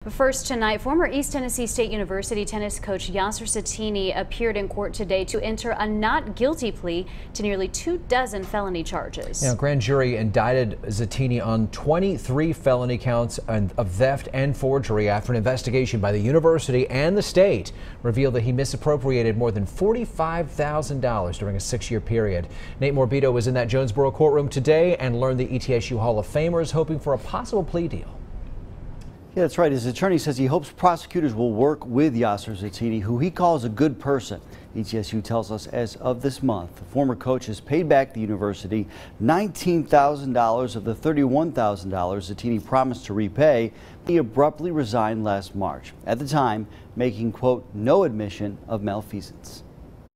But first tonight, former East Tennessee State University tennis coach Yasser Settini appeared in court today to enter a not guilty plea to nearly 24 felony charges. Now, grand jury indicted Settini on 23 felony counts of theft and forgery after an investigation by the university and the state revealed that he misappropriated more than $45,000 during a 6-year period. Nate Morbido was in that Jonesboro courtroom today and learned the ETSU Hall of Famer is hoping for a possible plea deal. Yeah, that's right. His attorney says he hopes prosecutors will work with Yasser Settini, who he calls a good person. ETSU tells us as of this month, the former coach has paid back the university $19,000 of the $31,000 Settini promised to repay. He abruptly resigned last March, at the time making, quote, no admission of malfeasance.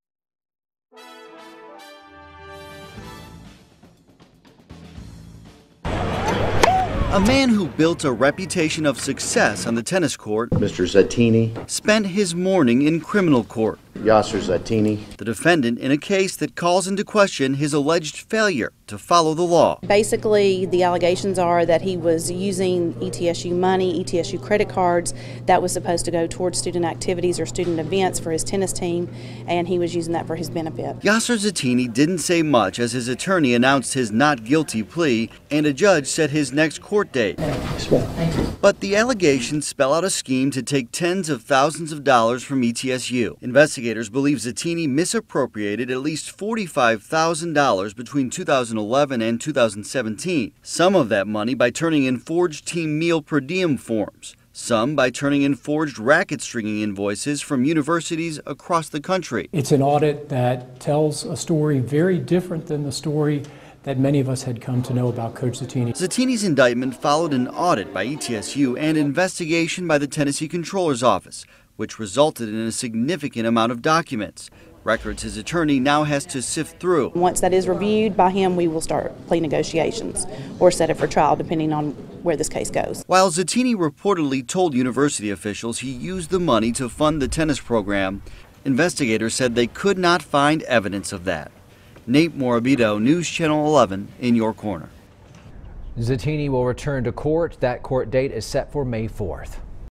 A man who built a reputation of success on the tennis court, Mr. Settini, spent his morning in criminal court. Yasser Settini, The defendant in a case that calls into question his alleged failure to follow the law. Basically, the allegations are that he was using ETSU money, ETSU credit cards that was supposed to go towards student activities or student events for his tennis team, and he was using that for his benefit. Yasser Settini didn't say much as his attorney announced his not guilty plea and a judge set his next court date. But the allegations spell out a scheme to take tens of thousands of dollars from ETSU. Investigators believe Settini misappropriated at least $45,000 between 2011 and 2017. Some of that money by turning in forged team meal per diem forms. Some by turning in forged racket stringing invoices from universities across the country. It's an audit that tells a story very different than the story that many of us had come to know about Coach Settini. Settini's indictment followed an audit by ETSU and investigation by the Tennessee Comptroller's Office, which resulted in a significant amount of documents. Records his attorney now has to sift through. Once that is reviewed by him, we will start plea negotiations or set it for trial depending on where this case goes. While Settini reportedly told university officials he used the money to fund the tennis program, investigators said they could not find evidence of that. Nate Morbido, News Channel 11, in your corner. Settini will return to court. That court date is set for May 4th.